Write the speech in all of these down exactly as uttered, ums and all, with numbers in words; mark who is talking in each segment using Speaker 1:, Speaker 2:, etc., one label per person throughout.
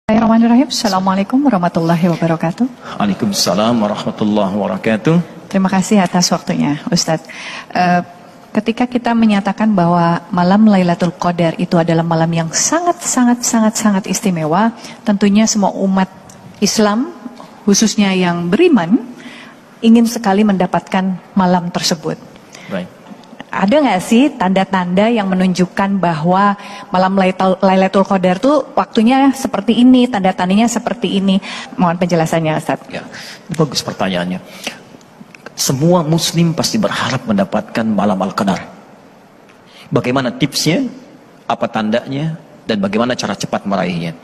Speaker 1: Bismillahirrahmanirrahim. Assalamualaikum warahmatullahi wabarakatuh.
Speaker 2: Waalaikumsalam warahmatullahi wabarakatuh.
Speaker 1: Terima kasih atas waktunya, Ustadz. Uh, ketika kita menyatakan bahwa malam Lailatul Qadar itu adalah malam yang sangat sangat sangat sangat istimewa, tentunya semua umat Islam, khususnya yang beriman, ingin sekali mendapatkan malam tersebut.
Speaker 2: Baik.
Speaker 1: Ada nggak sih tanda-tanda yang menunjukkan bahwa malam Lailatul Qadar tuh waktunya seperti ini, tanda-tandanya seperti ini? Mohon penjelasannya, Ustaz.
Speaker 2: Ya, bagus pertanyaannya. Semua muslim pasti berharap mendapatkan malam Al-Qadar. Bagaimana tipsnya, apa tandanya, dan bagaimana cara cepat meraihnya?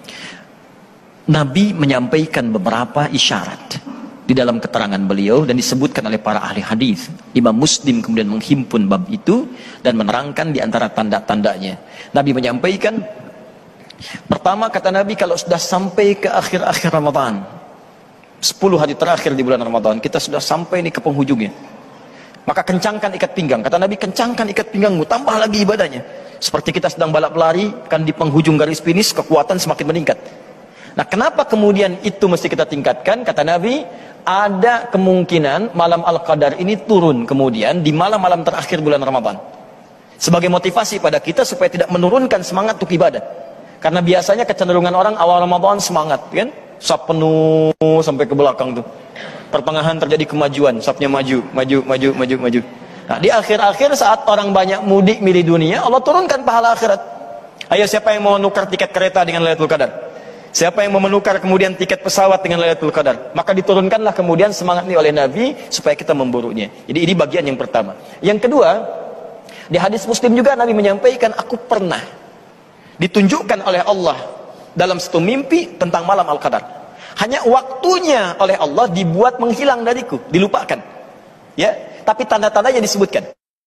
Speaker 2: Nabi menyampaikan beberapa isyarat di dalam keterangan beliau dan disebutkan oleh para ahli hadis. Imam Muslim kemudian menghimpun bab itu dan menerangkan di antara tanda-tandanya. Nabi menyampaikan, pertama kata Nabi, kalau sudah sampai ke akhir-akhir Ramadan, sepuluh hari terakhir di bulan Ramadan, kita sudah sampai ini ke penghujungnya, maka kencangkan ikat pinggang. Kata Nabi, kencangkan ikat pinggangmu, tambah lagi ibadahnya. Seperti kita sedang balap lari, kan di penghujung garis finish, kekuatan semakin meningkat. Nah, kenapa kemudian itu mesti kita tingkatkan? Kata Nabi, ada kemungkinan malam Al-Qadar ini turun kemudian di malam-malam terakhir bulan Ramadan, sebagai motivasi pada kita supaya tidak menurunkan semangat untuk ibadah. Karena biasanya kecenderungan orang awal Ramadan semangat, kan? Saf penuh sampai ke belakang tuh. Pertengahan terjadi kemajuan, safnya maju, maju, maju, maju, maju. Nah, di akhir-akhir saat orang banyak mudik milih dunia, Allah turunkan pahala akhirat. Ayo, siapa yang mau nukar tiket kereta dengan Lailatul Qadar? Siapa yang mau menukar kemudian tiket pesawat dengan Lailatul Qadar? Maka diturunkanlah kemudian semangat ini oleh Nabi supaya kita memburunya. Jadi ini bagian yang pertama. Yang kedua, di hadis Muslim juga Nabi menyampaikan, aku pernah ditunjukkan oleh Allah dalam satu mimpi tentang malam Al-Qadar. Hanya waktunya oleh Allah dibuat menghilang dariku, dilupakan. Ya, tapi tanda-tandanya disebutkan.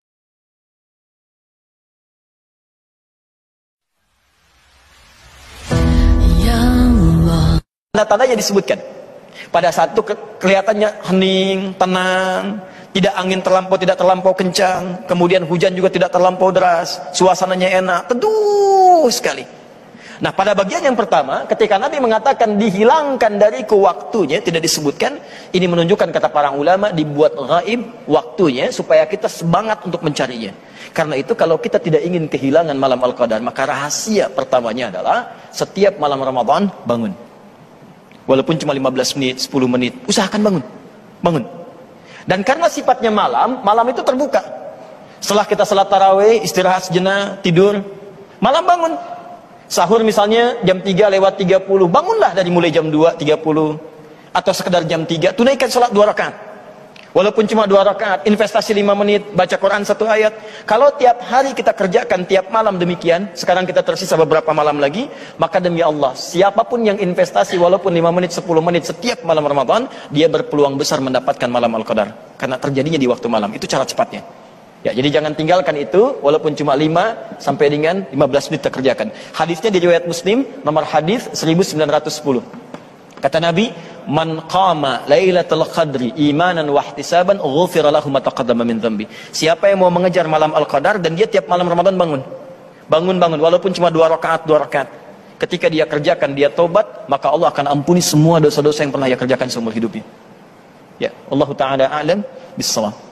Speaker 2: Tanda-tandanya disebutkan. Pada saat itu ke kelihatannya hening, tenang, tidak angin terlampau, tidak terlampau kencang, kemudian hujan juga tidak terlampau deras, suasananya enak, teduh sekali. Nah, pada bagian yang pertama, ketika Nabi mengatakan dihilangkan dariku waktunya, tidak disebutkan, ini menunjukkan kata para ulama dibuat gaib waktunya supaya kita semangat untuk mencarinya. Karena itu kalau kita tidak ingin kehilangan malam Al-Qadar, maka rahasia pertamanya adalah setiap malam Ramadan bangun. Walaupun cuma lima belas menit, sepuluh menit, usahakan bangun. Bangun. Dan karena sifatnya malam, malam itu terbuka. Setelah kita salat tarawih, istirahat sejenak, tidur, malam bangun. Sahur misalnya jam tiga lewat tiga puluh, bangunlah dari mulai jam dua tiga puluh atau sekedar jam tiga, tunaikan salat dua rakaat. Walaupun cuma dua rakaat, investasi lima menit, baca Quran satu ayat. Kalau tiap hari kita kerjakan tiap malam demikian, sekarang kita tersisa beberapa malam lagi, maka demi Allah, siapapun yang investasi walaupun lima menit, sepuluh menit setiap malam Ramadan, dia berpeluang besar mendapatkan malam Al-Qadar. Karena terjadinya di waktu malam, itu cara cepatnya. Ya, jadi jangan tinggalkan itu, walaupun cuma lima sampai dengan lima belas menit kita kerjakan. Hadisnya di riwayat Muslim, nomor hadis seribu sembilan ratus sepuluh. Kata Nabi, man qama lailatul qadri imanan wa ihtisaban ghufira lahu ma taqaddama min dhanbi. Siapa yang mau mengejar malam Al-Qadar dan dia tiap malam Ramadan bangun. Bangun-bangun walaupun cuma dua rakaat, dua rakaat. Ketika dia kerjakan, dia tobat, maka Allah akan ampuni semua dosa-dosa yang pernah dia kerjakan seumur hidupnya. Ya, Allah taala a'lam bis-shawab.